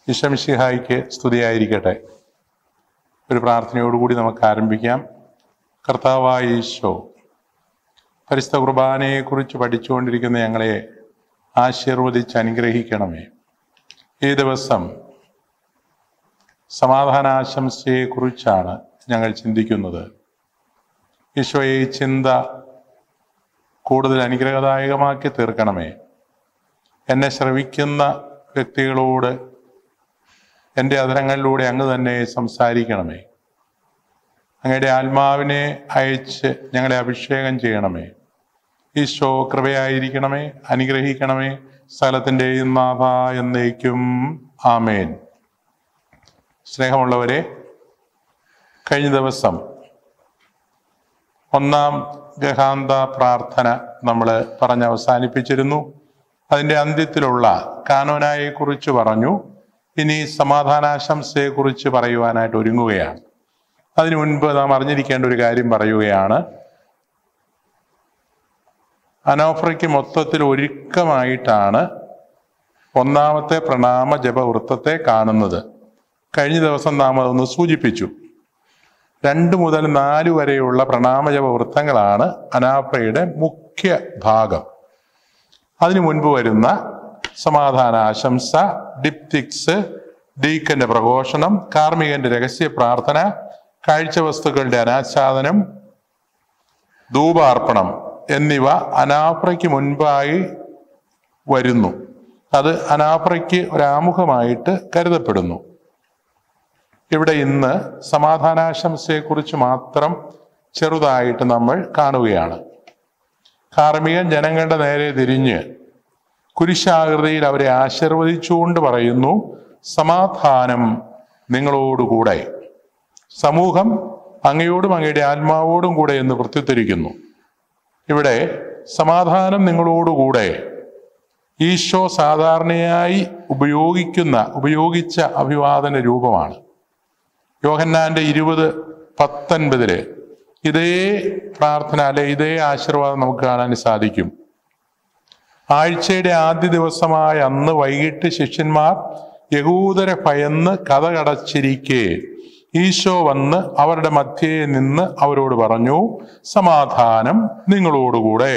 ഈശോമിശിഹായിക്ക് സ്തുതിയായിരിക്കട്ടെ. ഒരു പ്രാർത്ഥനയോടുകൂടി നമുക്ക് ആരംഭിക്കാം. കർത്താവായ ഈശോ, പരിശുദ്ധ കുർബാനയെക്കുറിച്ച് പഠിച്ചുകൊണ്ടിരിക്കുന്ന ഞങ്ങളെ ആശീർവദിച്ച് അനുഗ്രഹിക്കണമേ. ഈ ദിവസം സമാധാനാശംസയെക്കുറിച്ചാണ് ഞങ്ങൾ ചിന്തിക്കുന്നത്. ഈശോയെ ഈ ചിന്ത കൂടുതൽ അനുഗ്രഹദായകമാക്കി തീർക്കണമേ. എന്നെ ശ്രവിക്കുന്ന വ്യക്തികളോട് എൻ്റെ അധരങ്ങളിലൂടെ അങ്ങ് തന്നെ സംസാരിക്കണമേ. അങ്ങയുടെ ആത്മാവിനെ അയച്ച് ഞങ്ങളെ അഭിഷേകം ചെയ്യണമേ. ഈശോ കൃപയായിരിക്കണമേ, അനുഗ്രഹിക്കണമേ. സകലത്തിൻ്റെയും നാഥ എന്നേക്കും ആമേൻ. സ്നേഹമുള്ളവരെ, കഴിഞ്ഞ ദിവസം ഒന്നാം ഗഹാന്ത പ്രാർത്ഥന നമ്മൾ പറഞ്ഞ് അവസാനിപ്പിച്ചിരുന്നു. അതിൻ്റെ അന്ത്യത്തിലുള്ള കാനോനായെക്കുറിച്ച് പറഞ്ഞു. ഇനി സമാധാനാശംസയെക്കുറിച്ച് പറയുവാനായിട്ട് ഒരുങ്ങുകയാണ്. അതിനു മുൻപ് നാം അറിഞ്ഞിരിക്കേണ്ട ഒരു കാര്യം പറയുകയാണ്. അനോഫ്രയ്ക്ക് മൊത്തത്തിൽ ഒരുക്കമായിട്ടാണ് ഒന്നാമത്തെ പ്രണാമ ജപവൃത്തത്തെ കാണുന്നത്. കഴിഞ്ഞ ദിവസം നാം അതൊന്ന് സൂചിപ്പിച്ചു. 2 മുതൽ 4 വരെയുള്ള പ്രണാമ ജപവൃത്തങ്ങളാണ് അനാഫ്രയുടെ മുഖ്യ ഭാഗം. അതിനു മുൻപ് വരുന്ന സമാധാനാശംസ, ഡിപ്തിക്സ്, ഡീക്കന്റെ പ്രഘോഷണം, കാർമികന്റെ രഹസ്യ പ്രാർത്ഥന, കാഴ്ചവസ്തുക്കളുടെ അനാച്ഛാദനം, ധൂപാർപ്പണം എന്നിവ അനാഫ്രയ്ക്ക് മുൻപായി വരുന്നു. അത് അനാഫ്രയ്ക്ക് ഒരാമുഖമായിട്ട് കരുതപ്പെടുന്നു. ഇവിടെ ഇന്ന് സമാധാനാശംസയെക്കുറിച്ച് മാത്രം ചെറുതായിട്ട് നമ്മൾ കാണുകയാണ്. കാർമികൻ ജനങ്ങളുടെ നേരെ തിരിഞ്ഞ് കുരിശാകൃതിയിൽ അവരെ ആശീർവദിച്ചുകൊണ്ട് പറയുന്നു, സമാധാനം നിങ്ങളോടുകൂടെ. സമൂഹം അങ്ങയോടും അങ്ങയുടെ ആത്മാവോടും കൂടെ എന്ന് പ്രത്യുത്തരിക്കുന്നു. ഇവിടെ സമാധാനം നിങ്ങളോടുകൂടെ ഈശോ സാധാരണയായി ഉപയോഗിച്ച അഭിവാദന രൂപമാണ്. യോഹന്നാന്റെ 20:19 ഇതേ പ്രാർത്ഥന ഇതേ ആശീർവാദം നമുക്ക് കാണാൻ സാധിക്കും. ആഴ്ചയുടെ ആദ്യ ദിവസമായ അന്ന് വൈകിട്ട് ശിഷ്യന്മാർ യഹൂദരെ ഭയന്ന് കതകടച്ചിരിക്കെ ഈശോ വന്ന് അവരുടെ മധ്യേ നിന്ന് അവരോട് പറഞ്ഞു, സമാധാനം നിങ്ങളോടുകൂടെ.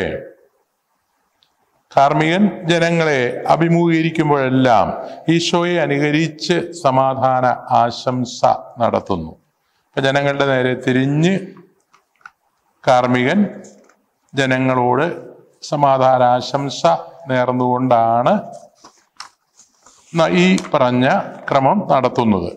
കാർമികൻ ജനങ്ങളെ അഭിമുഖീകരിക്കുമ്പോഴെല്ലാം ഈശോയെ അനുകരിച്ച് സമാധാന ആശംസ നടത്തുന്നു. ജനങ്ങളുടെ നേരെ തിരിഞ്ഞ് കാർമികൻ ജനങ്ങളോട് സമാധാനാശംസ നേർന്നുകൊണ്ടാണ് ഈ പറഞ്ഞ ക്രമം നടത്തുന്നത്.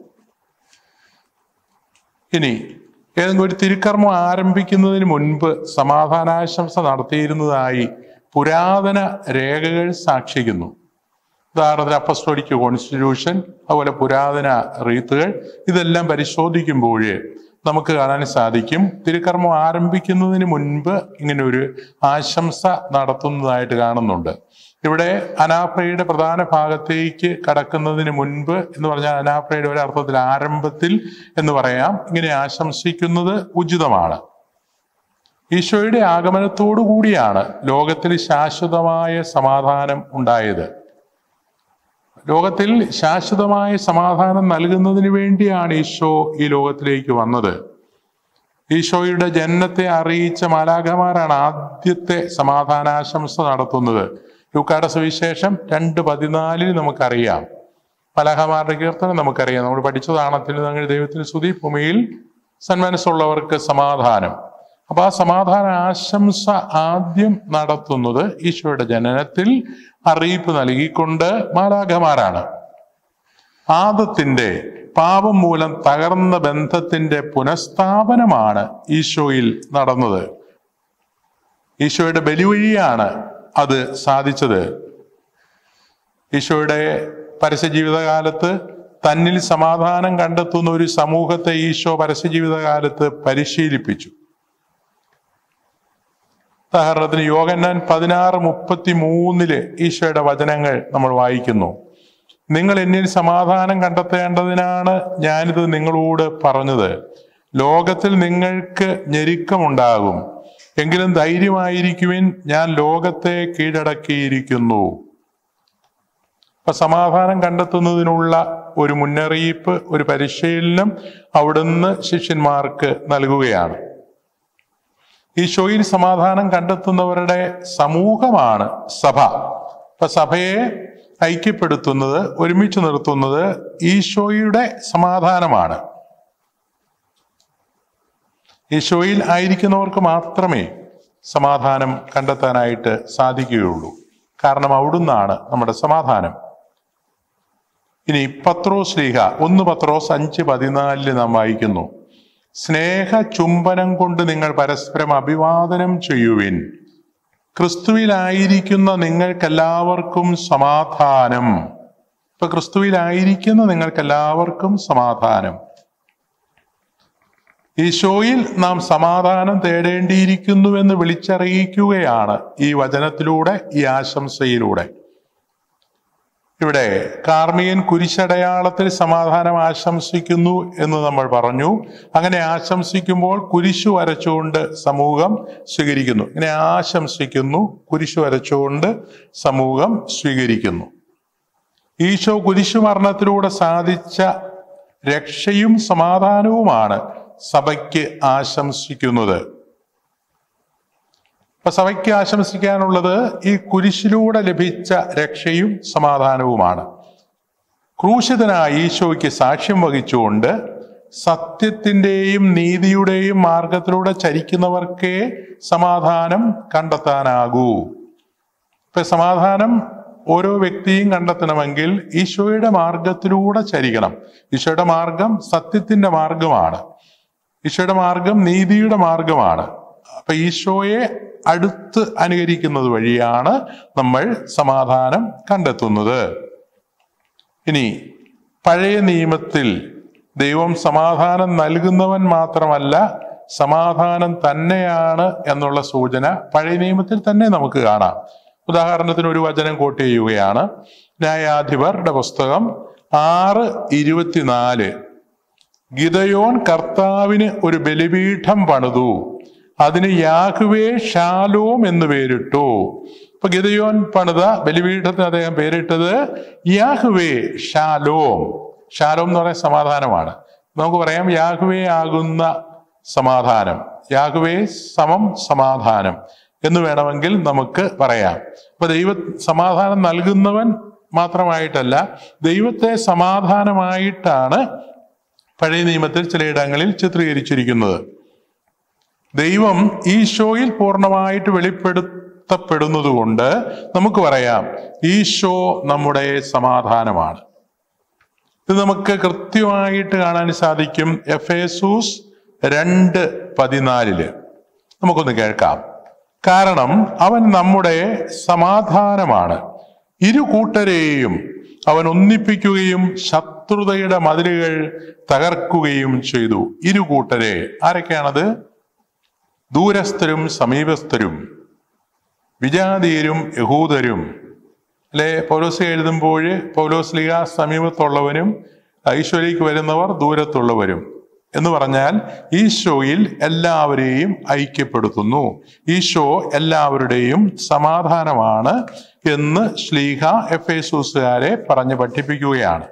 ഇനി ഏതെങ്കിലും ഒരു തിരുക്കർമ്മം ആരംഭിക്കുന്നതിന് മുൻപ് സമാധാനാശംസ നടത്തിയിരുന്നതായി പുരാതന രേഖകൾ സാക്ഷിക്കുന്നു. ഉദാഹരണത്തിന് അപ്പസ്തോലിക് കോൺസ്റ്റിറ്റ്യൂഷൻ, അതുപോലെ പുരാതന റീത്തുകൾ, ഇതെല്ലാം പരിശോധിക്കുമ്പോൾ നമുക്ക് കാണാൻ സാധിക്കും തിരുക്കർമ്മം ആരംഭിക്കുന്നതിന് മുൻപ് ഇങ്ങനെ ഒരു ആശംസ നടത്തുന്നതായിട്ട് കാണുന്നുണ്ട്. ഇവിടെ അനാഫ്രയുടെ പ്രധാന ഭാഗത്തേക്ക് കടക്കുന്നതിന് മുൻപ് എന്ന് പറഞ്ഞാൽ അനാഫ്രയുടെ ഒരർത്ഥത്തിൽ ആരംഭത്തിൽ എന്ന് പറയാം. ഇങ്ങനെ ആശംസിക്കുന്നത് ഉചിതമാണ്. ഈശോയുടെ ആഗമനത്തോടു കൂടിയാണ് ലോകത്തിൽ ശാശ്വതമായ സമാധാനം ഉണ്ടായത്. ലോകത്തിൽ ശാശ്വതമായ സമാധാനം നൽകുന്നതിന് വേണ്ടിയാണ് ഈശോ ഈ ലോകത്തിലേക്ക് വന്നത്. ഈശോയുടെ ജനനത്തെ അറിയിച്ച മാലാഖമാരാണ് ആദ്യത്തെ സമാധാനാശംസ നടത്തുന്നത്. ലൂക്കായുടെ സുവിശേഷം 2:14 നമുക്കറിയാം. മാലാഖമാരുടെ കീർത്തനം നമുക്കറിയാം, നമ്മൾ പഠിച്ചതാണ്. അത്യുന്നതങ്ങളിൽ ദൈവത്തിന് സ്തുതി, ഭൂമിയിൽ സന്മനസ്സുള്ളവർക്ക് സമാധാനം. അപ്പൊ ആ സമാധാന ആശംസ ആദ്യം നടത്തുന്നത് ഈശോയുടെ ജനനത്തിൽ അറിയിപ്പ് നൽകിക്കൊണ്ട് മാലാഖമാരാണ്. ആദത്തിന്റെ പാപം മൂലം തകർന്ന ബന്ധത്തിന്റെ പുനഃസ്ഥാപനമാണ് ഈശോയിൽ നടന്നത്. ഈശോയുടെ ബലി വഴിയാണ് അത് സാധിച്ചത്. ഈശോയുടെ പരസ്യജീവിതകാലത്ത് തന്നിൽ സമാധാനം കണ്ടെത്തുന്ന ഒരു സമൂഹത്തെ ഈശോ പരസ്യജീവിതകാലത്ത് പരിശീലിപ്പിച്ചു. ഉദാഹരണത്തിന് യോഹന്നാൻ 16:33 ഈശോയുടെ വചനങ്ങൾ നമ്മൾ വായിക്കുന്നു. നിങ്ങൾ എന്നിൽ സമാധാനം കണ്ടെത്തേണ്ടതിനാണ് ഞാനിത് നിങ്ങളോട് പറഞ്ഞത്. ലോകത്തിൽ നിങ്ങൾക്ക് ഞെരുക്കമുണ്ടാകും, എങ്കിലും ധൈര്യമായിരിക്കുവിൻ, ഞാൻ ലോകത്തെ കീഴടക്കിയിരിക്കുന്നു. അപ്പൊ സമാധാനം കണ്ടെത്തുന്നതിനുള്ള ഒരു മുന്നറിയിപ്പ്, ഒരു പരിശീലനം അവിടുന്ന് ശിഷ്യന്മാർക്ക് നൽകുകയാണ്. ഈശോയിൽ സമാധാനം കണ്ടെത്തുന്നവരുടെ സമൂഹമാണ് സഭ. അപ്പൊ സഭയെ ഐക്യപ്പെടുത്തുന്നത്, ഒരുമിച്ച് നിർത്തുന്നത് ഈശോയുടെ സമാധാനമാണ്. ഈശോയിൽ ആയിരിക്കുന്നവർക്ക് മാത്രമേ സമാധാനം കണ്ടെത്താനായിട്ട് സാധിക്കുകയുള്ളൂ. കാരണം അവിടുന്നാണ് നമ്മുടെ സമാധാനം. ഇനി പത്രോസ് ശ്ലീഹ 1 പത്രോസ് 5:14 നാം വായിക്കുന്നു, സ്നേഹ ചുംബനം കൊണ്ട് നിങ്ങൾ പരസ്പരം അഭിവാദനം ചെയ്യുവിൻ, ക്രിസ്തുവിലായിരിക്കുന്ന നിങ്ങൾക്കെല്ലാവർക്കും സമാധാനം. ഇപ്പൊ ക്രിസ്തുവിലായിരിക്കുന്ന നിങ്ങൾക്കെല്ലാവർക്കും സമാധാനം. ഈശോയിൽ നാം സമാധാനം തേടേണ്ടിയിരിക്കുന്നുവെന്ന് വിളിച്ചറിയിക്കുകയാണ് ഈ വചനത്തിലൂടെ, ഈ ആശംസയിലൂടെ. ഇവിടെ കാർമിയൻ കുരിശടയാളത്തിൽ സമാധാനം ആശംസിക്കുന്നു എന്ന് നമ്മൾ പറഞ്ഞു. അങ്ങനെ ആശംസിക്കുമ്പോൾ കുരിശു വരച്ചുകൊണ്ട് സമൂഹം സ്വീകരിക്കുന്നു. ഇങ്ങനെ ആശംസിക്കുന്നു, കുരിശു വരച്ചുകൊണ്ട് സമൂഹം സ്വീകരിക്കുന്നു. ഈശോ കുരിശു മരണത്തിലൂടെ സാധിച്ച രക്ഷയും സമാധാനവുമാണ് സഭയ്ക്ക് ആശംസിക്കുന്നത്. അപ്പൊ സഭയ്ക്ക് ആശംസിക്കാനുള്ളത് ഈ കുരിശിലൂടെ ലഭിച്ച രക്ഷയും സമാധാനവുമാണ്. ക്രൂശിതനായ ഈശോയ്ക്ക് സാക്ഷ്യം വഹിച്ചുകൊണ്ട് സത്യത്തിൻ്റെയും നീതിയുടെയും മാർഗത്തിലൂടെ ചരിക്കുന്നവർക്കേ സമാധാനം കണ്ടെത്താനാകൂ. ഇപ്പൊ സമാധാനം ഓരോ വ്യക്തിയും കണ്ടെത്തണമെങ്കിൽ ഈശോയുടെ മാർഗത്തിലൂടെ ചരിക്കണം. ഈശോയുടെ മാർഗം സത്യത്തിന്റെ മാർഗമാണ്. ഈശോയുടെ മാർഗം നീതിയുടെ മാർഗമാണ്. അപ്പൊ ഈശോയെ അടുത്ത് അനുകരിക്കുന്നത് വഴിയാണ് നമ്മൾ സമാധാനം കണ്ടെത്തുന്നത്. ഇനി പഴയ നിയമത്തിൽ ദൈവം സമാധാനം നൽകുന്നവൻ മാത്രമല്ല, സമാധാനം തന്നെയാണ് എന്നുള്ള സൂചന പഴയ നിയമത്തിൽ തന്നെ നമുക്ക് കാണാം. ഉദാഹരണത്തിന് ഒരു വചനം കോട്ട് ചെയ്യുകയാണ്. ന്യായാധിപരുടെ പുസ്തകം 6:24, ഗിദയോൻ കർത്താവിന് ഒരു ബലിപീഠം പണിതു, അതിന് യാഹ്വേ ഷാലോം എന്ന് പേരിട്ടു. ഇപ്പൊ ഗിദയോൻ പണിത ബലിപീഠത്തിന് അദ്ദേഹം പേരിട്ടത് യാഹ്വേ ഷാലോം. ഷാലോം എന്ന് പറയുന്ന സമാധാനമാണ്. നമുക്ക് പറയാം യാഹ്വേ ആകുന്ന സമാധാനം, യാഹ്വേ സമം സമാധാനം എന്ന് വേണമെങ്കിൽ നമുക്ക് പറയാം. അപ്പൊ സമാധാനം നൽകുന്നവൻ മാത്രമായിട്ടല്ല, ദൈവത്തെ സമാധാനമായിട്ടാണ് പഴയ നിയമത്തിൽ ചിലയിടങ്ങളിൽ ചിത്രീകരിച്ചിരിക്കുന്നത്. ദൈവം ഈശോയിൽ പൂർണ്ണമായിട്ട് വെളിപ്പെടുത്തപ്പെടുന്നത് കൊണ്ട് നമുക്ക് പറയാം ഈശോ നമ്മുടെ സമാധാനമാണ്. ഇത് നമുക്ക് കൃത്യമായിട്ട് കാണാൻ സാധിക്കും എഫേസൂസ് 2:14. നമുക്കൊന്ന് കേൾക്കാം. കാരണം അവൻ നമ്മുടെ സമാധാനമാണ്, ഇരു കൂട്ടരെയും അവൻ ഒന്നിപ്പിക്കുകയും ശത്രുതയുടെ മതിലുകൾ തകർക്കുകയും ചെയ്തു. ഇരു കൂട്ടരെ ആരൊക്കെയാണത്? ദൂരസ്ഥരും സമീപസ്ഥരും, വിജാതീയരും യഹൂദരും. അല്ലെ, പൗലോസ് എഴുതുമ്പോൾ പൗലോസ്ലീഹ സമീപത്തുള്ളവനും ഈശോയിലേക്ക് വരുന്നവർ ദൂരത്തുള്ളവരും എന്ന് പറഞ്ഞാൽ ഈശോയിൽ എല്ലാവരെയും ഐക്യപ്പെടുത്തുന്നു. ഈശോ എല്ലാവരുടെയും സമാധാനമാണ് എന്ന് ശ്ലീഹ എഫേസൂസുകാരെ പറഞ്ഞ് പഠിപ്പിക്കുകയാണ്.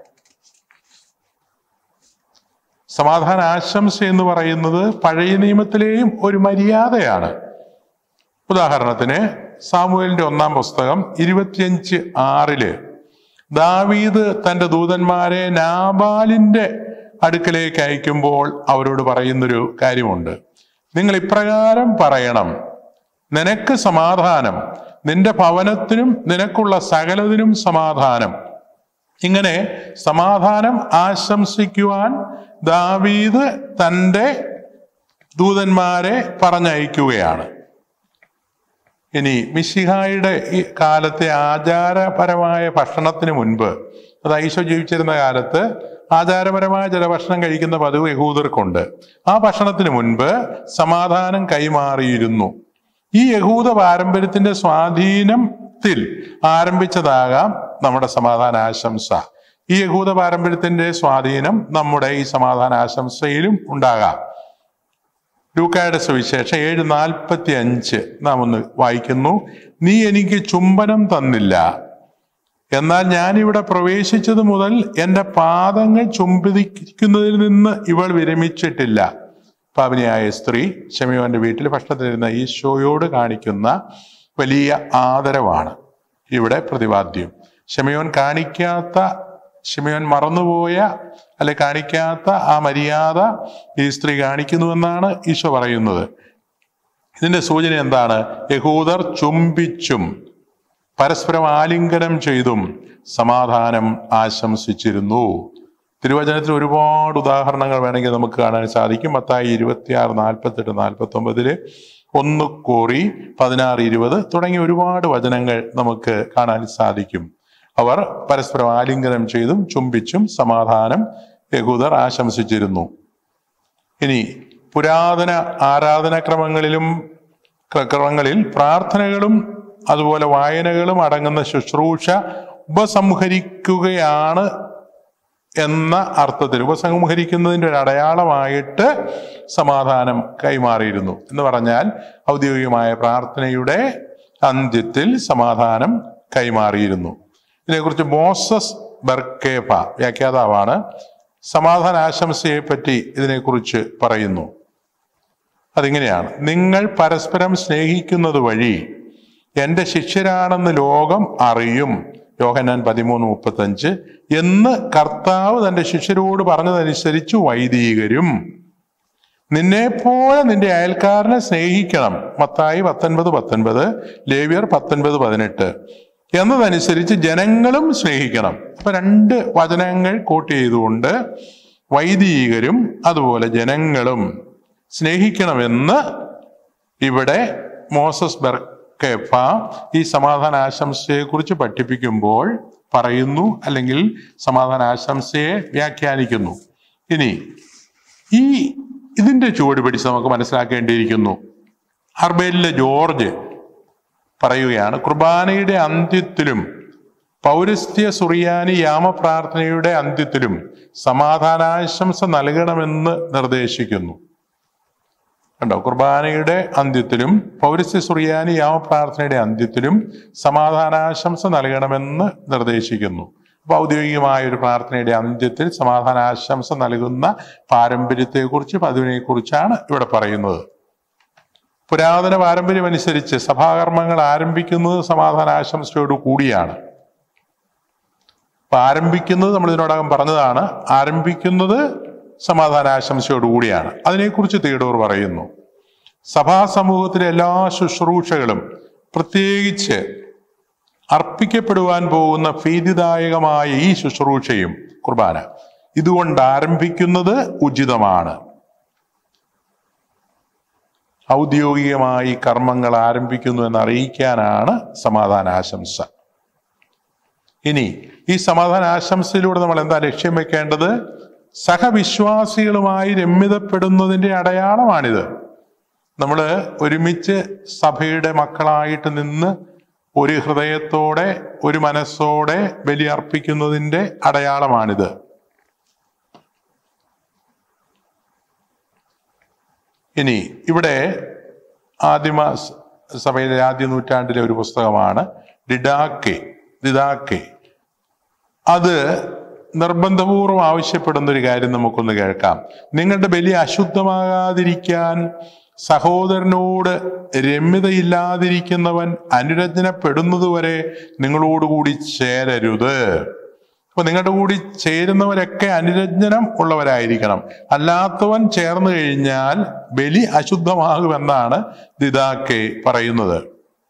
സമാധാന ആശംസ എന്ന് പറയുന്നത് പഴയ നിയമത്തിലെയും ഒരു മര്യാദയാണ്. ഉദാഹരണത്തിന് സാമുവേലിന്റെ 1-ാം പുസ്തകം 25:6 ദാവീദ് തന്റെ ദൂതന്മാരെ നാബാലിന്റെ അടുക്കലേക്ക് അയക്കുമ്പോൾ അവരോട് പറയുന്നൊരു കാര്യമുണ്ട്. നിങ്ങൾ ഇപ്രകാരം പറയണം, നിനക്ക് സമാധാനം, നിന്റെ ഭവനത്തിനും നിനക്കുള്ള സകലതിനും സമാധാനം. ഇങ്ങനെ സമാധാനം ആശംസിക്കുവാൻ ദാവീദ് തൻ്റെ ദൂതന്മാരെ പറഞ്ഞയക്കുകയാണ്. ഇനി മിശിഹായുടെ ഈ കാലത്തെ ആചാരപരമായ ഭക്ഷണത്തിന് മുൻപ്, അത് ഈശോ ജീവിച്ചിരുന്ന കാലത്ത് ആചാരപരമായ ചില ഭക്ഷണം കഴിക്കുന്ന പതിവ് യഹൂദർക്കുണ്ട്. ആ ഭക്ഷണത്തിന് മുൻപ് സമാധാനം കൈമാറിയിരുന്നു. ഈ യഹൂദ പാരമ്പര്യത്തിന്റെ സ്വാധീനത്തിൽ ആരംഭിച്ചതാകാം നമ്മുടെ സമാധാന ആശംസ. ഈ യഹൂദ പാരമ്പര്യത്തിന്റെ സ്വാധീനം നമ്മുടെ ഈ സമാധാന ആശംസയിലും ഉണ്ടാകാം. ലൂക്കായുടെ സുവിശേഷം 7:45 നാം ഒന്ന് വായിക്കുന്നു. നീ എനിക്ക് ചുംബനം തന്നില്ല, എന്നാൽ ഞാനിവിടെ പ്രവേശിച്ചത് മുതൽ എൻ്റെ പാദങ്ങൾ ചുംബിക്കുന്നതിൽ നിന്ന് ഇവൾ വിരമിച്ചിട്ടില്ല. പാപിനിയായ സ്ത്രീ ശിമയോന്റെ വീട്ടിൽ ഭക്ഷണത്തിലിരുന്ന ഈശോയോട് കാണിക്കുന്ന വലിയ ആദരവാണ് ഇവിടെ പ്രതിപാദ്യം. ശിമയോൻ മറന്നുപോയ അല്ലെ കാണിക്കാത്ത ആ മര്യാദ ഈ സ്ത്രീ കാണിക്കുന്നുവെന്നാണ് ഈശോ പറയുന്നത്. ഇതിന്റെ സൂചന എന്താണ്? യഹൂദർ ചുംബിച്ചും പരസ്പരം ആലിംഗനം ചെയ്തും സമാധാനം ആശംസിച്ചിരുന്നു. തിരുവചനത്തിൽ ഒരുപാട് ഉദാഹരണങ്ങൾ വേണമെങ്കിൽ നമുക്ക് കാണാൻ സാധിക്കും. മത്തായി 26, 48, 49, 1 കോറി 16, 20 തുടങ്ങിയ ഒരുപാട് വചനങ്ങൾ നമുക്ക് കാണാൻ സാധിക്കും. അവർ പരസ്പരം ആലിംഗനം ചെയ്തും ചുംബിച്ചും സമാധാനം യഹൂദർ ആശംസിച്ചിരുന്നു. ഇനി പുരാതന ക്രമങ്ങളിൽ പ്രാർത്ഥനകളും അതുപോലെ വായനകളും അടങ്ങുന്ന ശുശ്രൂഷ ഉപസംഹരിക്കുകയാണ് എന്ന അർത്ഥത്തിൽ, ഉപസംഹരിക്കുന്നതിൻ്റെ ഒരു അടയാളമായിട്ട് സമാധാനം കൈമാറിയിരുന്നു. എന്ന് പറഞ്ഞാൽ ഔദ്യോഗികമായ പ്രാർത്ഥനയുടെ അന്ത്യത്തിൽ സമാധാനം കൈമാറിയിരുന്നു. ഇതിനെക്കുറിച്ച് മോസസ് ബർക്കേഫ വ്യാഖ്യാതാവാണ് സമാധാന ആശംസയെ പറ്റി ഇതിനെക്കുറിച്ച് പറയുന്നു. അതിങ്ങനെയാണ്: നിങ്ങൾ പരസ്പരം സ്നേഹിക്കുന്നത് വഴി എൻ്റെ ശിഷ്യരാണെന്ന് ലോകം അറിയും, യോഹന്നാൻ 13:35 എന്ന് കർത്താവ് തൻ്റെ ശിഷ്യരോട് പറഞ്ഞതനുസരിച്ച് വൈദികരും നിന്നെപ്പോലെ നിന്റെ അയൽക്കാരനെ സ്നേഹിക്കണം, മത്തായി 19:19, ലേവ്യർ 19:18 എന്നതനുസരിച്ച് ജനങ്ങളും സ്നേഹിക്കണം. അപ്പൊ 2 വചനങ്ങൾ കോട്ട് ചെയ്തുകൊണ്ട് വൈദികരും അതുപോലെ ജനങ്ങളും സ്നേഹിക്കണമെന്ന് ഇവിടെ മോസസ് ബർക്കേഫ ഈ സമാധാന ആശംസയെ കുറിച്ച് പഠിപ്പിക്കുമ്പോൾ പറയുന്നു, അല്ലെങ്കിൽ സമാധാന ആശംസയെ വ്യാഖ്യാനിക്കുന്നു. ഇനി ഇതിന്റെ ചുവട് പിടിച്ച് നമുക്ക് മനസ്സിലാക്കേണ്ടിയിരിക്കുന്നു. അർബേലിലെ ജോർജ് പറയുകയാണ്, കുർബാനയുടെ അന്ത്യത്തിലും പൗരസ്ത്യ സുറിയാനി യാമപ്രാർത്ഥനയുടെ അന്ത്യത്തിലും സമാധാനാശംസ നൽകണമെന്ന് നിർദ്ദേശിക്കുന്നു. കണ്ടോ, കുർബാനയുടെ അന്ത്യത്തിലും പൗരസ്ത്യ സുറിയാനി യാമപ്രാർത്ഥനയുടെ അന്ത്യത്തിലും സമാധാനാശംസ നൽകണമെന്ന് നിർദ്ദേശിക്കുന്നു. അപ്പൊ ഔദ്യോഗികമായ ഒരു പ്രാർത്ഥനയുടെ അന്ത്യത്തിൽ സമാധാനാശംസ നൽകുന്ന പാരമ്പര്യത്തെക്കുറിച്ച്, പതിവിനെക്കുറിച്ചാണ് ഇവിടെ പറയുന്നത്. പുരാതന പാരമ്പര്യം അനുസരിച്ച് സഭാകർമ്മങ്ങൾ ആരംഭിക്കുന്നത് സമാധാനാശംസയോടു കൂടിയാണ്. അപ്പൊ ആരംഭിക്കുന്നത് നമ്മൾ ഇതിനോടകം പറഞ്ഞതാണ്, ആരംഭിക്കുന്നത് സമാധാനാശംസയോടുകൂടിയാണ്. അതിനെക്കുറിച്ച് തിയഡോർ പറയുന്നു, സഭാ സമൂഹത്തിലെ എല്ലാ ശുശ്രൂഷകളും പ്രത്യേകിച്ച് അർപ്പിക്കപ്പെടുവാൻ പോകുന്ന ഭീതിദായകമായ ഈ ശുശ്രൂഷയും കുർബാന ഇതുകൊണ്ട് ആരംഭിക്കുന്നത് ഉചിതമാണ്. ഔദ്യോഗികമായി കർമ്മങ്ങൾ ആരംഭിക്കുന്നു എന്ന് അറിയിക്കാനാണ് സമാധാനാശംസ. ഇനി ഈ സമാധാനാശംസയിലൂടെ നമ്മൾ എന്താ ലക്ഷ്യം വെക്കേണ്ടത്? സഹവിശ്വാസികളുമായി രമ്യതപ്പെടുന്നതിൻ്റെ അടയാളമാണിത്. നമ്മൾ ഒരുമിച്ച് സഭയുടെ മക്കളായിട്ട് നിന്ന് ഒരു ഹൃദയത്തോടെ ഒരു മനസ്സോടെ ബലി അർപ്പിക്കുന്നതിൻ്റെ അടയാളമാണിത്. ഇനി ഇവിടെ ആദിമ സഭയിലെ ആദ്യ നൂറ്റാണ്ടിലെ ഒരു പുസ്തകമാണ് ദിദാക്കെ. അത് നിർബന്ധപൂർവ്വം ആവശ്യപ്പെടുന്ന ഒരു കാര്യം നമുക്കൊന്ന് കേൾക്കാം. നിങ്ങളുടെ ബലി അശുദ്ധമാകാതിരിക്കാൻ സഹോദരനോട് രമ്യതയില്ലാതിരിക്കുന്നവൻ അനുരഞ്ജനപ്പെടുന്നതുവരെ നിങ്ങളോടുകൂടി ചേരരുത്. അപ്പൊ നിങ്ങളുടെ കൂടി ചേരുന്നവരൊക്കെ അനുരഞ്ജനം ഉള്ളവരായിരിക്കണം. അല്ലാത്തവൻ ചേർന്ന് കഴിഞ്ഞാൽ ബലി അശുദ്ധമാകുമെന്നാണ് ദിദാക്കെ പറയുന്നത്.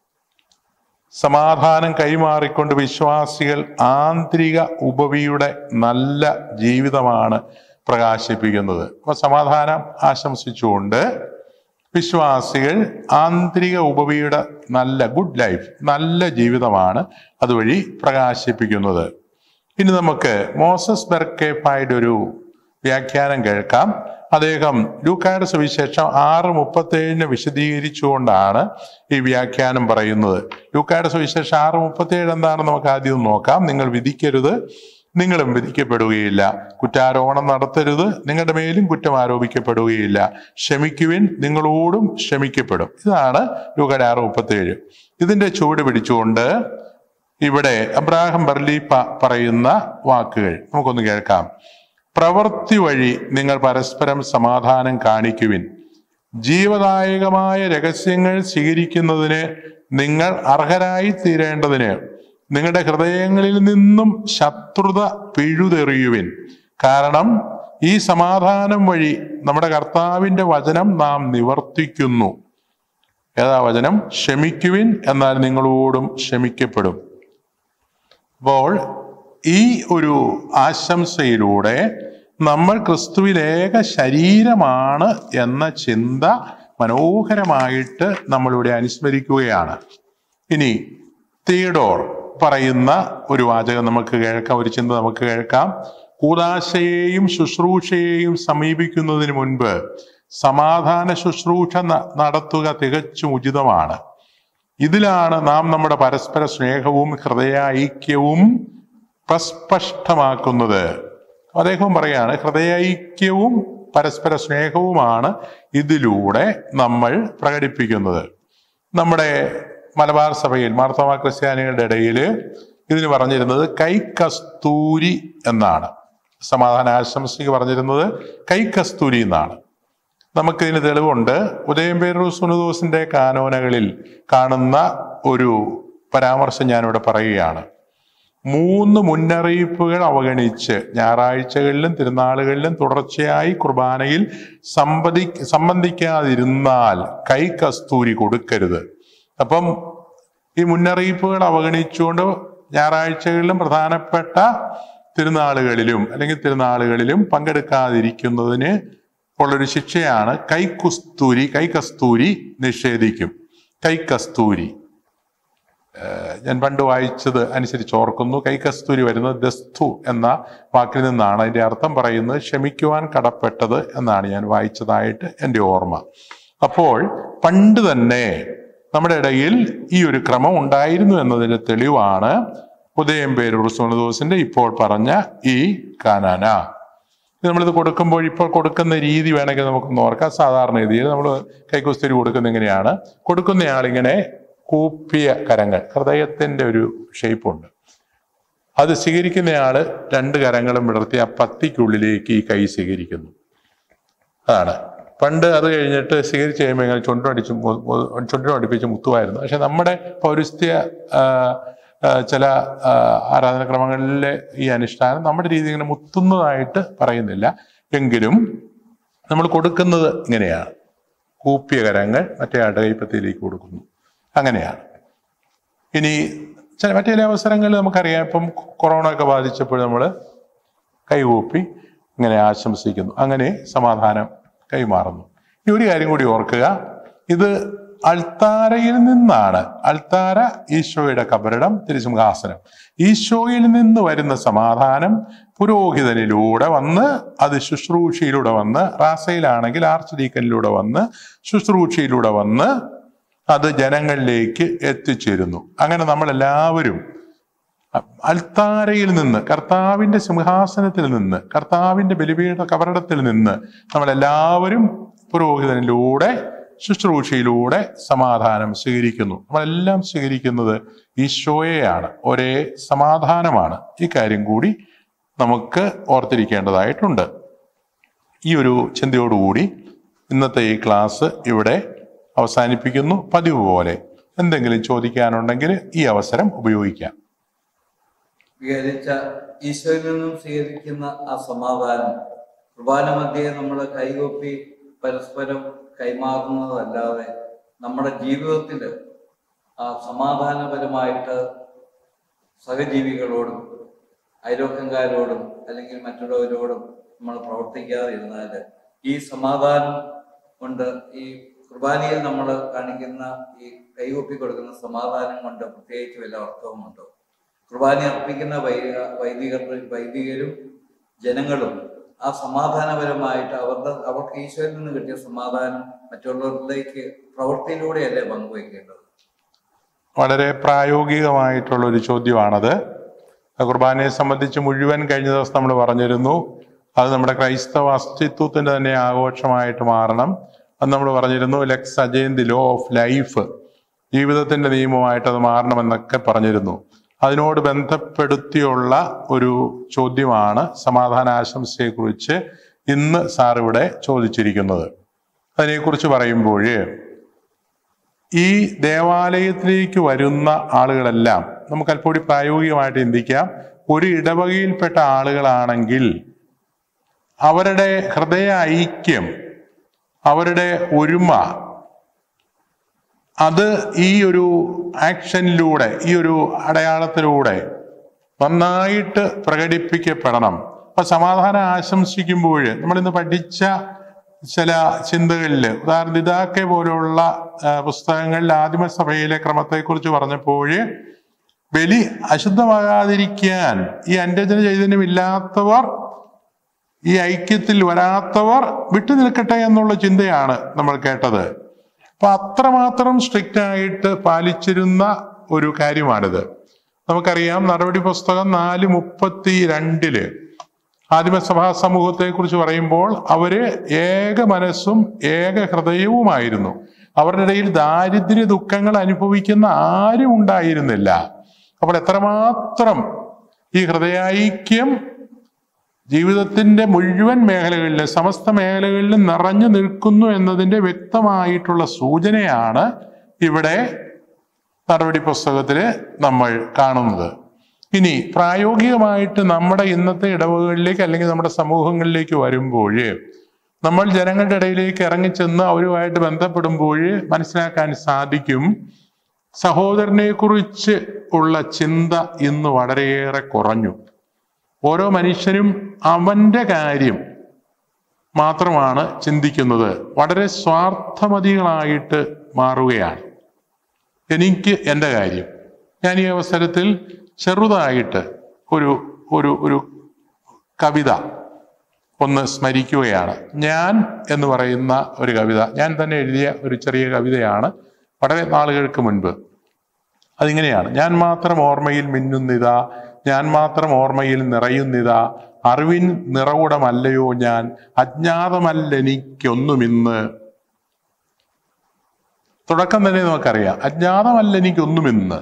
സമാധാനം കൈമാറിക്കൊണ്ട് വിശ്വാസികൾ ആന്തരിക ഉപവിയുടെ നല്ല ജീവിതമാണ് പ്രകാശിപ്പിക്കുന്നത്. അപ്പൊ സമാധാനം ആശംസിച്ചുകൊണ്ട് വിശ്വാസികൾ ആന്തരിക ഉപവിയുടെ നല്ല ഗുഡ് ലൈഫ്, നല്ല ജീവിതമാണ് അതുവഴി പ്രകാശിപ്പിക്കുന്നത്. ഇനി നമുക്ക് മോസസ് ബർക്കേഫയുടെ ഒരു വ്യാഖ്യാനം കേൾക്കാം. അദ്ദേഹം ലൂക്കായുടെ സുവിശേഷം 6:37 വിശദീകരിച്ചുകൊണ്ടാണ് ഈ വ്യാഖ്യാനം പറയുന്നത്. ലൂക്കായുടെ സുവിശേഷം 6:37 എന്താണെന്ന് നമുക്ക് ആദ്യം നോക്കാം. നിങ്ങൾ വിധിക്കരുത്, നിങ്ങളും വിധിക്കപ്പെടുകയില്ല. കുറ്റാരോപണം നടത്തരുത്, നിങ്ങളുടെ മേലും കുറ്റം ആരോപിക്കപ്പെടുകയില്ല. ക്ഷമിക്കുവിൻ, നിങ്ങളോടും ക്ഷമിക്കപ്പെടും. ഇതാണ് ലൂക്കായുടെ 6:37. ഇതിന്റെ ചുവട് പിടിച്ചുകൊണ്ട് ഇവിടെ അബ്രാഹം ബർലി പറയുന്ന വാക്കുകൾ നമുക്കൊന്ന് കേൾക്കാം. പ്രവൃത്തി വഴി നിങ്ങൾ പരസ്പരം സമാധാനം കാണിക്കുവിൻ. ജീവദായകമായ രഹസ്യങ്ങൾ സ്വീകരിക്കുന്നതിന് നിങ്ങൾ അർഹരായി തീരേണ്ടതിന് നിങ്ങളുടെ ഹൃദയങ്ങളിൽ നിന്നും ശത്രുത പിഴുതെറിയുവിൻ. കാരണം ഈ സമാധാനം വഴി നമ്മുടെ കർത്താവിന്റെ വചനം നാം നിവർത്തിക്കുന്നു. ഏതാ വചനം? ക്ഷമിക്കുവിൻ, എന്നാൽ നിങ്ങളോടും ക്ഷമിക്കപ്പെടും. അപ്പോൾ ഈ ഒരു ആശംസയിലൂടെ നമ്മൾ ക്രിസ്തുവിൽ ഏക ശരീരമാണ് എന്ന ചിന്ത മനോഹരമായിട്ട് നമ്മളിവിടെ അനുസ്മരിക്കുകയാണ്. ഇനി തിയഡോർ പറയുന്ന ഒരു വാചകം നമുക്ക് കേൾക്കാം, ഒരു ചിന്ത നമുക്ക് കേൾക്കാം. കൂദാശയെയും ശുശ്രൂഷയെയും സമീപിക്കുന്നതിന് മുൻപ് സമാധാന ശുശ്രൂഷ നടത്തുക തികച്ചും ഉചിതമാണ്. ഇതിലാണ് നാം നമ്മുടെ പരസ്പര സ്നേഹവും ഹൃദയ ഐക്യവും പ്രസ്പഷ്ടമാക്കുന്നത്. അദ്ദേഹം പറയാണ്, ഹൃദയ ഐക്യവും പരസ്പര സ്നേഹവുമാണ് ഇതിലൂടെ നമ്മൾ പ്രകടിപ്പിക്കുന്നത്. നമ്മുടെ മലബാർ സഭയിൽ മാർത്തോമാ ക്രിസ്ത്യാനികളുടെ ഇടയിൽ ഇതിന് പറഞ്ഞിരുന്നത് കൈക്കസ്തൂരി എന്നാണ്. സമാധാന ആശംസയ്ക്ക് പറഞ്ഞിരുന്നത് കൈക്കസ്തൂരി എന്നാണ്. നമുക്കിതിന് തെളിവുണ്ട്. ഉദയംപേരൂർ കാനോനകളിൽ കാണുന്ന ഒരു പരാമർശം ഞാനിവിടെ പറയുകയാണ്. 3 മുന്നറിയിപ്പുകൾ അവഗണിച്ച് ഞായറാഴ്ചകളിലും തിരുനാളുകളിലും തുടർച്ചയായി കുർബാനയിൽ സംബന്ധിക്കാതിരുന്നാൽ കൈക്കസ്തൂരി കൊടുക്കരുത്. അപ്പം ഈ മുന്നറിയിപ്പുകൾ അവഗണിച്ചുകൊണ്ട് ഞായറാഴ്ചകളിലും പ്രധാനപ്പെട്ട തിരുനാളുകളിലും പങ്കെടുക്കാതിരിക്കുന്നതിന് ഉള്ളൊരു ശിക്ഷയാണ് കൈക്കസ്തൂരി നിഷേധിക്കും. കൈക്കസ്തൂരി ഞാൻ പണ്ട് വായിച്ചത് അനുസരിച്ച് ഓർക്കുന്നു. കൈക്കസ്തൂരി വരുന്നത് ദസ്തു എന്ന വാക്കിൽ നിന്നാണ്. അതിന്റെ അർത്ഥം പറയുന്നത് ക്ഷമിക്കുവാൻ കടപ്പെട്ടത് എന്നാണ് ഞാൻ വായിച്ചതായിട്ട് എൻ്റെ ഓർമ്മ. അപ്പോൾ പണ്ട് തന്നെ നമ്മുടെ ഇടയിൽ ഈ ഒരു ക്രമം ഉണ്ടായിരുന്നു എന്നതിന്റെ തെളിവാണ് ഉദയംപേരൂർ സുനദോസിന്റെ ഇപ്പോൾ പറഞ്ഞ ഈ കാനാന. നമ്മളിത് കൊടുക്കുമ്പോൾ ഇപ്പോൾ കൊടുക്കുന്ന രീതി വേണമെങ്കിൽ നമുക്കൊന്ന് ഓർക്കാം. സാധാരണ രീതിയിൽ നമ്മൾ കൈക്കസ്തൂരി കൊടുക്കുന്ന എങ്ങനെയാണ്? കൊടുക്കുന്നയാളിങ്ങനെ കൂപ്പിയ കരങ്ങൾ, ഹൃദയത്തിന്റെ ഒരു ഷേപ്പുണ്ട്. അത് സ്വീകരിക്കുന്നയാള് 2 കരങ്ങളും വിടർത്തി ആ പത്തിക്കുള്ളിലേക്ക് ഈ കൈ സ്വീകരിക്കുന്നു. അതാണ് പണ്ട്. അത് കഴിഞ്ഞിട്ട് സ്വീകരിച്ച് കഴിയുമ്പോൾ ഇങ്ങനെ ചുണ്ടിനും അടുപ്പിച്ച് മുത്തുമായിരുന്നു. പക്ഷെ നമ്മുടെ പൗരസ്ത്യ ചില ആരാധനാക്രമങ്ങളിലെ ഈ അനുഷ്ഠാനം നമ്മുടെ രീതി ഇങ്ങനെ മുത്തുന്നതായിട്ട് പറയുന്നില്ല. എങ്കിലും നമ്മൾ കൊടുക്കുന്നത് ഇങ്ങനെയാണ്. കൂപ്പിയ കരങ്ങൾ മറ്റേ ആളുടെ കൈപ്പത്തിയിലേക്ക് കൊടുക്കുന്നു. അങ്ങനെയാണ്. ഇനി മറ്റു ചില അവസരങ്ങളിൽ നമുക്കറിയാം. ഇപ്പം കൊറോണ ഒക്കെ ബാധിച്ചപ്പോൾ നമ്മൾ കൈകൂപ്പി ഇങ്ങനെ ആശംസിക്കുന്നു. അങ്ങനെ സമാധാനം കൈമാറുന്നു. ഈ ഒരു കാര്യം കൂടി ഓർക്കുക, ഇത് അൾത്താരയിൽ നിന്നാണ്. അൾത്താര ഈശോയുടെ കബറിടം, തിരുസിംഹാസനം. ഈശോയിൽ നിന്ന് വരുന്ന സമാധാനം പുരോഹിതനിലൂടെ വന്ന് അത് ശുശ്രൂഷയിലൂടെ വന്ന്, റാസയിലാണെങ്കിൽ ആർച്ച് ഡീക്കനിലൂടെ വന്ന് ശുശ്രൂഷയിലൂടെ വന്ന് അത് ജനങ്ങളിലേക്ക് എത്തിച്ചേരുന്നു. അങ്ങനെ നമ്മളെല്ലാവരും അൾത്താരയിൽ നിന്ന്, കർത്താവിന്റെ സിംഹാസനത്തിൽ നിന്ന്, കർത്താവിന്റെ ബലിപീഠ കബറിടത്തിൽ നിന്ന് നമ്മളെല്ലാവരും പുരോഹിതനിലൂടെ ശുശ്രൂഷയിലൂടെ സമാധാനം സ്വീകരിക്കുന്നു. നമ്മളെല്ലാം സ്വീകരിക്കുന്നത് ഈശോയെയാണ്, ഒരേ സമാധാനമാണ്. ഈ കാര്യം കൂടി നമുക്ക് ഓർത്തിരിക്കേണ്ടതായിട്ടുണ്ട്. ഈ ഒരു ചിന്തയോടുകൂടി ഇന്നത്തെ ഈ ക്ലാസ് ഇവിടെ അവസാനിപ്പിക്കുന്നു. പതിവ് പോലെ എന്തെങ്കിലും ചോദിക്കാനുണ്ടെങ്കിൽ ഈ അവസരം ഉപയോഗിക്കാം. വിചാരിച്ച ഈശോയിൽ നിന്നും സ്വീകരിക്കുന്ന ആ സമാധാനം കുർബാന മധ്യേ നമ്മൾ കൈകൊപ്പി പരസ്പരം കൈമാറുന്നതല്ലാതെ നമ്മുടെ ജീവിതത്തിൽ ആ സമാധാനപരമായിട്ട് സഹജീവികളോടും അയൽവക്കക്കാരോടും അല്ലെങ്കിൽ മറ്റുള്ളവരോടും നമ്മൾ പ്രവർത്തിക്കാതെ ഇരുന്നാൽ ഈ സമാധാനം കൊണ്ട്, ഈ കുർബാനയിൽ നമ്മൾ കാണിക്കുന്ന ഈ കൈകൊപ്പി കൊടുക്കുന്ന സമാധാനം കൊണ്ട് പ്രത്യേകിച്ച് വല്ല അർത്ഥവുമുണ്ടോ? കുർബാന അർപ്പിക്കുന്ന വൈദികരും ജനങ്ങളും ആ സമാധാനപരമായിട്ട് അവർക്ക് ഈശോയിൽ നിന്ന് കിട്ടിയ സമാധാനം മറ്റുള്ളവരിലേക്ക് പ്രവൃത്തിയിലൂടെയല്ലേ പങ്കുവയ്ക്കേണ്ടത്? വളരെ പ്രായോഗികമായിട്ടുള്ള ഒരു ചോദ്യമാണത്. കുർബാനയെ സംബന്ധിച്ച് മുഴുവൻ കഴിഞ്ഞ ദിവസം നമ്മൾ പറഞ്ഞിരുന്നു. അത് നമ്മുടെ ക്രൈസ്തവ അസ്തിത്വത്തിന്റെ തന്നെ ആഘോഷമായിട്ട് മാറണം. അത് നമ്മൾ പറഞ്ഞിരുന്നു. ലെക്സ് അജേൻ ദി ലോ ഓഫ് ലൈഫ്, ജീവിതത്തിന്റെ നിയമമായിട്ട് അത് മാറണമെന്നൊക്കെ പറഞ്ഞിരുന്നു. അതിനോട് ബന്ധപ്പെടുത്തിയുള്ള ഒരു ചോദ്യമാണ് സമാധാന ആശംസയെക്കുറിച്ച് ഇന്ന് സാർ ഇവിടെ ചോദിച്ചിരിക്കുന്നത്. അതിനെക്കുറിച്ച് പറയുമ്പോൾ ഈ ദേവാലയത്തിലേക്ക് വരുന്ന ആളുകളെല്ലാം നമുക്ക് അല്പം കൂടി പ്രായോഗികമായിട്ട് ചിന്തിക്കാം. ഒരു ഇടവകയിൽപ്പെട്ട ആളുകളാണെങ്കിൽ അവരുടെ ഹൃദയ ഐക്യം, അവരുടെ ഒരുമ, അത് ഈ ഒരു ആക്ഷനിലൂടെ, ഈ ഒരു അടയാളത്തിലൂടെ നന്നായിട്ട് പ്രകടിപ്പിക്കപ്പെടണം. അപ്പൊ സമാധാനം ആശംസിക്കുമ്പോൾ നമ്മളിന്ന് പഠിച്ച ചില ചിന്തകളിൽ, ഉദാഹരണം ഇതാക്കെ പോലുള്ള പുസ്തകങ്ങളിൽ ആദിമസഭയിലെ ക്രമത്തെക്കുറിച്ച് പറഞ്ഞപ്പോൾ ബലി അശുദ്ധമാകാതിരിക്കാൻ ഈ അന്ത്യജന ചൈതന്യമില്ലാത്തവർ, ഈ ഐക്യത്തിൽ വരാത്തവർ വിട്ടു നിൽക്കട്ടെ എന്നുള്ള ചിന്തയാണ് നമ്മൾ കേട്ടത്. അപ്പൊ അത്രമാത്രം സ്ട്രിക്റ്റ് ആയിട്ട് പാലിച്ചിരുന്ന ഒരു കാര്യമാണിത്. നമുക്കറിയാം, നടപടി പുസ്തകം 4:32 ആദിമസഭാ സമൂഹത്തെ കുറിച്ച് പറയുമ്പോൾ അവര് ഏക മനസ്സും ഏക ഹൃദയവുമായിരുന്നു. അവരുടെ ഇടയിൽ ദാരിദ്ര്യ ദുഃഖങ്ങൾ അനുഭവിക്കുന്ന ആരും ഉണ്ടായിരുന്നില്ല. അപ്പോൾ എത്രമാത്രം ഈ ഹൃദയൈക്യം ജീവിതത്തിന്റെ മുഴുവൻ മേഖലകളിലും, സമസ്ത മേഖലകളിലും നിറഞ്ഞു നിൽക്കുന്നു എന്നതിൻ്റെ വ്യക്തമായിട്ടുള്ള സൂചനയാണ് ഇവിടെ നടപടി പുസ്തകത്തിൽ നമ്മൾ കാണുന്നത്. ഇനി പ്രായോഗികമായിട്ട് നമ്മുടെ ഇന്നത്തെ ഇടവകളിലേക്ക് അല്ലെങ്കിൽ നമ്മുടെ സമൂഹങ്ങളിലേക്ക് വരുമ്പോൾ നമ്മൾ ജനങ്ങളുടെ ഇടയിലേക്ക് ഇറങ്ങിച്ചെന്ന് അവരുമായിട്ട് ബന്ധപ്പെടുമ്പോൾ മനസ്സിലാക്കാൻ സാധിക്കും, സഹോദരനെ കുറിച്ച് ഉള്ള ചിന്ത ഇന്ന് വളരെയേറെ കുറഞ്ഞു. ഓരോ മനുഷ്യനും അവന്റെ കാര്യം മാത്രമാണ് ചിന്തിക്കുന്നത്. വളരെ സ്വാർത്ഥമതികളായിട്ട് മാറുകയാണ്. എനിക്ക് എൻ്റെ കാര്യം. ഞാൻ ഈ അവസരത്തിൽ ചെറുതായിട്ട് ഒരു ഒരു ഒരു കവിത ഒന്ന് സ്മരിക്കുകയാണ്. ഞാൻ എന്ന് പറയുന്ന ഒരു കവിത ഞാൻ തന്നെ എഴുതിയ ഒരു ചെറിയ കവിതയാണ്, വളരെ നാളുകൾക്ക് മുൻപ്. അതിങ്ങനെയാണ്: ഞാൻ മാത്രം ഓർമ്മയിൽ മിന്നുന്നിതാ, ഞാൻ മാത്രം ഓർമ്മയിൽ നിറയുന്നിതാ, അറിവിൻ നിറകുടമല്ലയോ ഞാൻ, അജ്ഞാതമല്ലെനിക്കൊന്നുമിന്ന്. തുടക്കം തന്നെ നമുക്കറിയാം, അജ്ഞാതമല്ലെനിക്കൊന്നുമിന്ന്.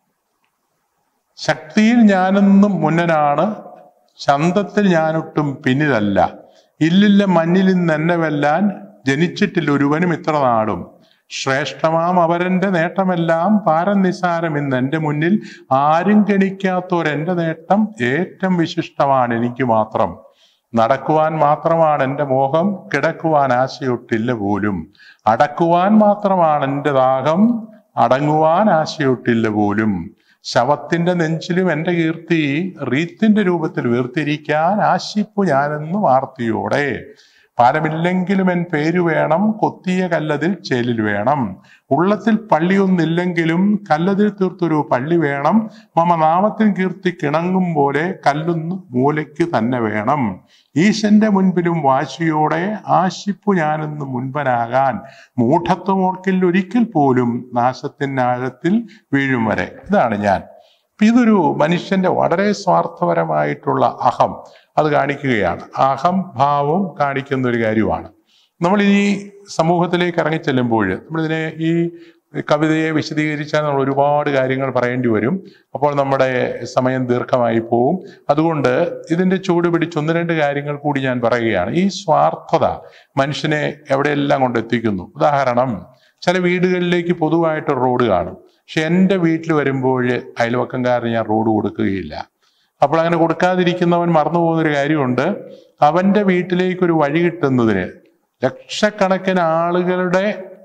ശക്തിയിൽ ഞാനെന്നും മുന്നനാണ്, ശന്തത്തിൽ ഞാനൊട്ടും പിന്നിലല്ല. ഇല്ലില്ല മഞ്ഞിൽ നിന്ന് എന്നെ വെല്ലാൻ, ജനിച്ചിട്ടില്ല ഒരുവനും ഇത്ര നാടും. ശ്രേഷ്ഠമാം അവരെന്റെ നേട്ടമെല്ലാം പാരം നിസാരം ഇന്ന് എൻ്റെ മുന്നിൽ. ആരും ഗണിക്കാത്തൊരെന്റെ നേട്ടം ഏറ്റവും വിശിഷ്ടമാണ് എനിക്ക് മാത്രം. നടക്കുവാൻ മാത്രമാണ് എൻ്റെ മോഹം, കിടക്കുവാൻ ആശയൊട്ടില്ല പോലും. അടക്കുവാൻ മാത്രമാണ് എൻ്റെ ദാഹം, അടങ്ങുവാൻ ആശയൊട്ടില്ല പോലും. ശവത്തിന്റെ നെഞ്ചിലും എൻ്റെ കീർത്തി, റീത്തിന്റെ രൂപത്തിൽ വീർത്തിരിക്കാൻ ആശിപ്പു ഞാനെന്നും ആർത്തിയോടെ. പാലമില്ലെങ്കിലും എൻ പേരു വേണം, കൊത്തിയ കല്ലതിൽ ചേലിൽ വേണം. ഉള്ളത്തിൽ പള്ളിയൊന്നില്ലെങ്കിലും കല്ലതിൽ തീർത്തൊരു പള്ളി വേണം. മമ നാമത്തിന് കീർത്തി കിണങ്ങും പോലെ കല്ലൊന്ന് മൂലയ്ക്ക് തന്നെ വേണം. ഈശന്റെ മുൻപിലും വാശിയോടെ ആശിപ്പു ഞാനെന്ന് മുൻപനാകാൻ. മൂഢത്വം ഓർക്കിൽ ഒരിക്കൽ പോലും നാശത്തിനാഴത്തിൽ വീഴും വരെ. ഇതാണ് ഞാൻ. ഇതൊരു മനുഷ്യന്റെ വളരെ സ്വാർത്ഥപരമായിട്ടുള്ള അഹം അത് കാണിക്കുകയാണ്. അഹംഭാവം കാണിക്കുന്ന ഒരു കാര്യമാണ്. നമ്മൾ ഈ സമൂഹത്തിലേക്ക് ഇറങ്ങിച്ചെല്ലുമ്പോൾ നമ്മളിതിനെ, ഈ കവിതയെ വിശദീകരിച്ചാൽ നമ്മൾ ഒരുപാട് കാര്യങ്ങൾ പറയേണ്ടി വരും. അപ്പോൾ നമ്മുടെ സമയം ദീർഘമായി പോവും. അതുകൊണ്ട് ഇതിൻ്റെ ചൂട് പിടിച്ച് 1-2 കാര്യങ്ങൾ കൂടി ഞാൻ പറയുകയാണ്. ഈ സ്വാർത്ഥത മനുഷ്യനെ എവിടെയെല്ലാം കൊണ്ടെത്തിക്കുന്നു. ഉദാഹരണം, ചില വീടുകളിലേക്ക് പൊതുവായിട്ട് റോഡ് കാണും. പക്ഷെ എൻ്റെ വീട്ടിൽ വരുമ്പോൾ അയൽവക്കംകാരന് ഞാൻ റോഡ് കൊടുക്കുകയില്ല. അപ്പോൾ അങ്ങനെ കൊടുക്കാതിരിക്കുന്നവൻ മറന്നു പോകുന്നൊരു കാര്യമുണ്ട്. അവൻ്റെ വീട്ടിലേക്കൊരു വഴി കിട്ടുന്നതിന് ലക്ഷക്കണക്കിന് ആളുകളുടെ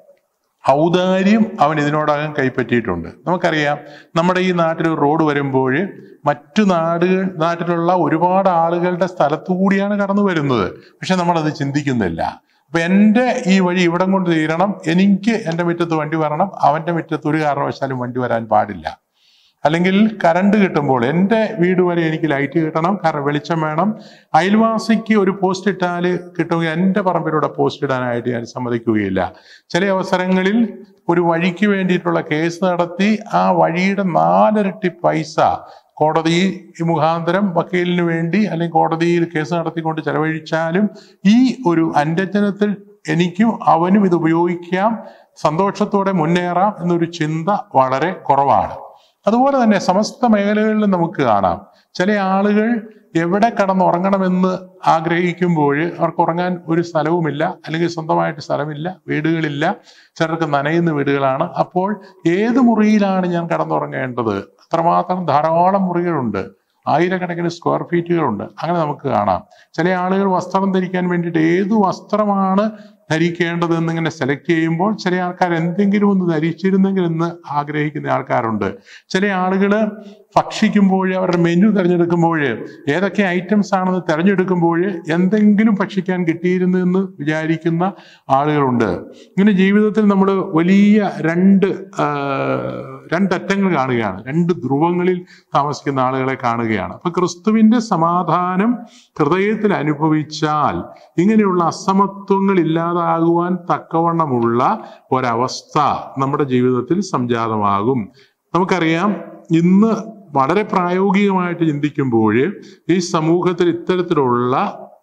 ഔദാര്യം അവൻ ഇതിനോടകം കൈപ്പറ്റിയിട്ടുണ്ട്. നമുക്കറിയാം, നമ്മുടെ ഈ നാട്ടിൽ ഒരു റോഡ് വരുമ്പോൾ മറ്റു നാട്ടിലുള്ള ഒരുപാട് ആളുകളുടെ സ്ഥലത്തു കൂടിയാണ് കടന്നു വരുന്നത്. പക്ഷെ നമ്മളത് ചിന്തിക്കുന്നില്ല. അപ്പൊ എൻ്റെ ഈ വഴി ഇവിടം കൊണ്ട് തീരണം, എനിക്ക് എൻ്റെ മുറ്റത്ത് വണ്ടി വരണം, അവൻ്റെ മുറ്റത്ത് ഒരു കാരണവശാലും വണ്ടി വരാൻ പാടില്ല. അല്ലെങ്കിൽ കറണ്ട് കിട്ടുമ്പോൾ എൻ്റെ വീട് വരെ എനിക്ക് ലൈറ്റ് കിട്ടണം, കാരണം വെളിച്ചം വേണം. അയൽവാസിക്ക് ഒരു പോസ്റ്റ് ഇട്ടാൽ കിട്ടുമെങ്കിൽ എൻ്റെ പറമ്പിലൂടെ പോസ്റ്റ് ഇടാനായിട്ട് ഞാൻ സമ്മതിക്കുകയില്ല. ചില അവസരങ്ങളിൽ ഒരു വഴിക്ക് വേണ്ടിയിട്ടുള്ള കേസ് നടത്തി ആ വഴിയുടെ 4 ഇരട്ടി പൈസ കോടതി മുഖാന്തരം വക്കീലിന് വേണ്ടി അല്ലെങ്കിൽ കോടതിയിൽ കേസ് നടത്തിക്കൊണ്ട് ചെലവഴിച്ചാലും ഈ ഒരു അന്ത്യജനത്തിൽ എനിക്കും അവനും ഇത് ഉപയോഗിക്കാം, സന്തോഷത്തോടെ മുന്നേറാം എന്നൊരു ചിന്ത വളരെ കുറവാണ്. അതുപോലെ തന്നെ സമസ്ത മേഖലകളിലും നമുക്ക് കാണാം. ചില ആളുകൾ എവിടെ കിടന്നുറങ്ങണമെന്ന് ആഗ്രഹിക്കുമ്പോൾ അവർക്ക് ഉറങ്ങാൻ ഒരു സ്ഥലവുമില്ല, അല്ലെങ്കിൽ സ്വന്തമായിട്ട് സ്ഥലമില്ല, വീടുകളില്ല, ചിലർക്ക് നനയുന്ന വീടുകളാണ്. അപ്പോൾ ഏത് മുറിയിലാണ് ഞാൻ കിടന്നുറങ്ങേണ്ടത്? അത്രമാത്രം ധാരാളം മുറികളുണ്ട്, ആയിരക്കണക്കിന് സ്ക്വയർ ഫീറ്റുകളുണ്ട്. അങ്ങനെ നമുക്ക് കാണാം. ചില ആളുകൾ വസ്ത്രം ധരിക്കാൻ വേണ്ടിയിട്ട് ഏത് വസ്ത്രമാണ് ധരിക്കേണ്ടത് എന്നിങ്ങനെ സെലക്ട് ചെയ്യുമ്പോൾ ചില ആൾക്കാർ എന്തെങ്കിലും ഒന്ന് ധരിച്ചിരുന്നെങ്കിൽ എന്ന് ആഗ്രഹിക്കുന്ന ആൾക്കാരുണ്ട്. ചില ആളുകൾ ഭക്ഷിക്കുമ്പോൾ അവരുടെ മെനു തിരഞ്ഞെടുക്കുമ്പോൾ ഏതൊക്കെ ഐറ്റംസ് ആണെന്ന് തിരഞ്ഞെടുക്കുമ്പോൾ എന്തെങ്കിലും ഭക്ഷിക്കാൻ കിട്ടിയിരുന്നു എന്ന് വിചാരിക്കുന്ന ആളുകളുണ്ട്. ഇങ്ങനെ ജീവിതത്തിൽ നമ്മൾ വലിയ രണ്ടറ്റങ്ങൾ കാണുകയാണ്, രണ്ട് ധ്രുവങ്ങളിൽ താമസിക്കുന്ന ആളുകളെ കാണുകയാണ്. അപ്പൊ ക്രിസ്തുവിന്റെ സമാധാനം ഹൃദയത്തിൽ അനുഭവിച്ചാൽ ഇങ്ങനെയുള്ള അസമത്വങ്ങൾ ഇല്ലാതാകുവാൻ തക്കവണ്ണമുള്ള ഒരവസ്ഥ നമ്മുടെ ജീവിതത്തിൽ സംജാതമാകും. നമുക്കറിയാം, ഇന്ന് വളരെ പ്രായോഗികമായിട്ട് ചിന്തിക്കുമ്പോൾ ഈ സമൂഹത്തിൽ ഇത്തരത്തിലുള്ള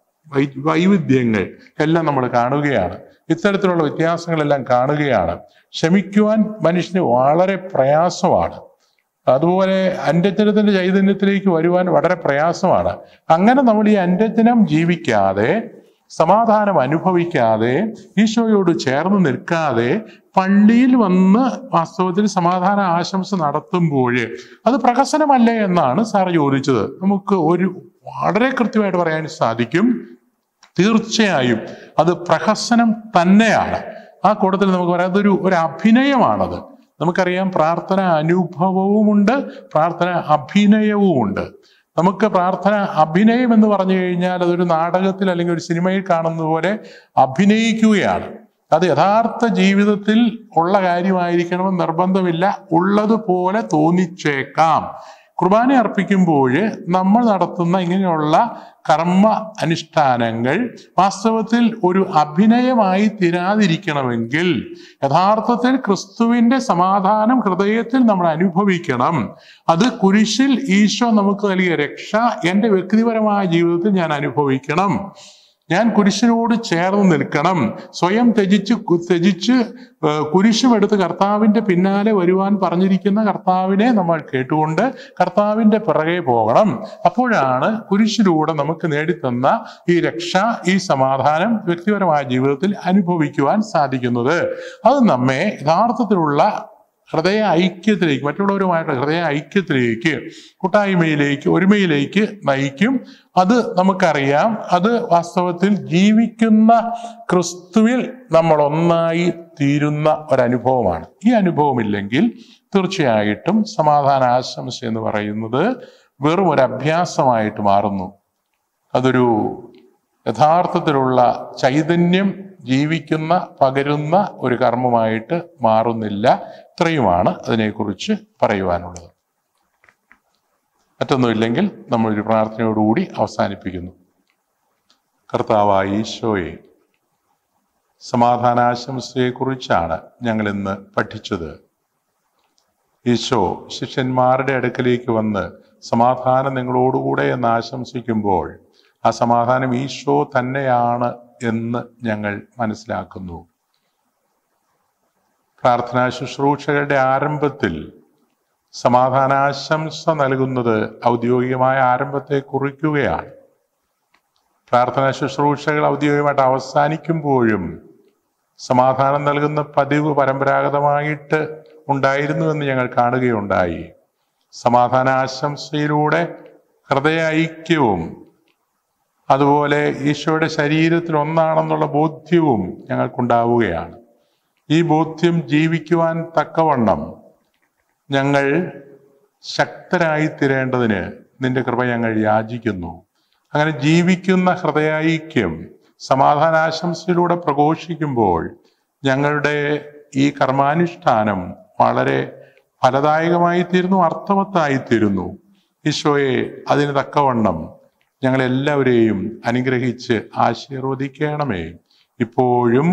വൈവിധ്യങ്ങൾ എല്ലാം നമ്മൾ കാണുകയാണ്, ഇത്തരത്തിലുള്ള വ്യത്യാസങ്ങളെല്ലാം കാണുകയാണ്. ക്ഷമിക്കുവാൻ മനുഷ്യന് വളരെ പ്രയാസമാണ്. അതുപോലെ അന്ത്യജനത്തിന്റെ ചൈതന്യത്തിലേക്ക് വരുവാൻ വളരെ പ്രയാസമാണ്. അങ്ങനെ നമ്മൾ ഈ അന്ത്യജനം ജീവിക്കാതെ, സമാധാനം അനുഭവിക്കാതെ, ഈശോയോട് ചേർന്ന് നിൽക്കാതെ പള്ളിയിൽ വന്ന് വാസ്തവത്തിൽ സമാധാന ആശംസ നടത്തുമ്പോൾ അത് പ്രഹസനമല്ലേ എന്നാണ് സാർ ചോദിച്ചത്. നമുക്ക് വളരെ കൃത്യമായിട്ട് പറയാൻ സാധിക്കും, തീർച്ചയായും അത് പ്രഹസനം തന്നെയാണ്. ആ കൂട്ടത്തിൽ നമുക്ക് പറയാം, അതൊരു അഭിനയമാണത്. നമുക്കറിയാം, പ്രാർത്ഥന അനുഭവവുമുണ്ട്, പ്രാർത്ഥന അഭിനയവുമുണ്ട്. നമുക്ക് പ്രാർത്ഥന അഭിനയം എന്ന് പറഞ്ഞു കഴിഞ്ഞാൽ അതൊരു നാടകത്തിൽ അല്ലെങ്കിൽ ഒരു സിനിമയിൽ കാണുന്ന പോലെ അഭിനയിക്കുകയാണ്. അത് യഥാർത്ഥ ജീവിതത്തിൽ ഉള്ള കാര്യമായിരിക്കണമെന്ന് നിർബന്ധമില്ല, ഉള്ളതുപോലെ തോന്നിച്ചേക്കാം. കുർബാന അർപ്പിക്കുമ്പോൾ നമ്മൾ നടത്തുന്ന ഇങ്ങനെയുള്ള കർമ്മ അനുഷ്ഠാനങ്ങൾ വാസ്തവത്തിൽ ഒരു അഭിനയമായി തീരാതിരിക്കണമെങ്കിൽ യഥാർത്ഥത്തിൽ ക്രിസ്തുവിന്റെ സമാധാനം ഹൃദയത്തിൽ നമ്മൾ അനുഭവിക്കണം. അത് കുരിശിൽ ഈശോ നമുക്ക് നൽകിയ രക്ഷ എൻ്റെ വ്യക്തിപരമായ ജീവിതത്തിൽ ഞാൻ അനുഭവിക്കണം. ഞാൻ കുരിശിനോട് ചേർന്ന് നിൽക്കണം. സ്വയം ത്യജിച്ച് കുരിശുമെടുത്ത് കർത്താവിൻ്റെ പിന്നാലെ വരുവാൻ പറഞ്ഞിരിക്കുന്ന കർത്താവിനെ നമ്മൾ കേട്ടുകൊണ്ട് കർത്താവിൻ്റെ പിറകെ പോകണം. അപ്പോഴാണ് കുരിശിലൂടെ നമുക്ക് നേടിത്തന്ന ഈ രക്ഷ, ഈ സമാധാനം വ്യക്തിപരമായ ജീവിതത്തിൽ അനുഭവിക്കുവാൻ സാധിക്കുന്നത്. അത് നമ്മെ യഥാർത്ഥത്തിലുള്ള ഹൃദയ ഐക്യത്തിലേക്ക്, മറ്റുള്ളവരുമായിട്ട് ഹൃദയ ഐക്യത്തിലേക്ക്, കൂട്ടായ്മയിലേക്ക്, ഒരുമയിലേക്ക് നയിക്കും. അത് നമുക്കറിയാം, അത് വാസ്തവത്തിൽ ജീവിക്കുന്ന ക്രിസ്തുവിൽ നമ്മൾ ഒന്നായി തീരുന്ന ഒരനുഭവമാണ്. ഈ അനുഭവമില്ലെങ്കിൽ തീർച്ചയായിട്ടും സമാധാന ആശംസ എന്ന് പറയുന്നത് വെറും ഒരു അഭ്യാസമായിട്ട് മാറുന്നു. അതൊരു യഥാർത്ഥത്തിലുള്ള ചൈതന്യം ജീവിക്കുന്ന, പകരുന്ന ഒരു കർമ്മമായിട്ട് മാറുന്നില്ല. ഇത്രയുമാണ് അതിനെക്കുറിച്ച് പറയുവാനുള്ളത്. മറ്റൊന്നുമില്ലെങ്കിൽ നമ്മളൊരു പ്രാർത്ഥനയോടുകൂടി അവസാനിപ്പിക്കുന്നു. കർത്താവായ ഈശോയെ, സമാധാനാശംസയെക്കുറിച്ചാണ് ഞങ്ങൾ ഇന്ന് പഠിച്ചത്. ഈശോ ശിഷ്യന്മാരുടെ അടുക്കലേക്ക് വന്ന് സമാധാനം നിങ്ങളോടുകൂടെ എന്ന് ആശംസിക്കുമ്പോൾ ആ സമാധാനം ഈശോ തന്നെയാണ് എന്ന് ഞങ്ങൾ മനസ്സിലാക്കുന്നു. പ്രാർത്ഥനാ ശുശ്രൂഷകളുടെ ആരംഭത്തിൽ സമാധാനാശംസ നൽകുന്നത് ഔദ്യോഗികമായ ആരംഭത്തെ കുറിക്കുകയാണ്. പ്രാർത്ഥനാ ശുശ്രൂഷകൾ ഔദ്യോഗികമായിട്ട് അവസാനിക്കുമ്പോഴും സമാധാനം നൽകുന്ന പതിവ് പരമ്പരാഗതമായിട്ട് ഉണ്ടായിരുന്നു എന്ന് ഞങ്ങൾ കാണുകയുണ്ടായി. സമാധാനാശംസയിലൂടെ ഹൃദയ ഐക്യവും അതുപോലെ ഈശോയുടെ ശരീരത്തിൽ ഒന്നാണെന്നുള്ള ബോധ്യവും ഞങ്ങൾക്കുണ്ടാവുകയാണ്. ഈ ബോധ്യം ജീവിക്കുവാൻ തക്കവണ്ണം ഞങ്ങൾ ശക്തരായി തീരേണ്ടതിന് നിന്റെ കൃപ ഞങ്ങൾ യാചിക്കുന്നു. അങ്ങനെ ജീവിക്കുന്ന ഹൃദയൈക്യം സമാധാനാശംസയിലൂടെ പ്രഘോഷിക്കുമ്പോൾ ഞങ്ങളുടെ ഈ കർമാനുഷ്ഠാനം വളരെ ഫലദായകമായി തീരുന്നു, അർത്ഥവത്തായിത്തീരുന്നു. ഈശോയെ, അതിന് തക്കവണ്ണം ഞങ്ങളെല്ലാവരെയും അനുഗ്രഹിച്ച് ആശീർവദിക്കണമേ, ഇപ്പോഴും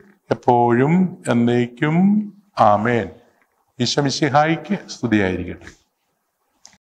എപ്പോഴും എന്നേക്കും. ആമേൻ. ഈശോ മിശിഹായിക്ക് സ്തുതിയായിരിക്കട്ടെ.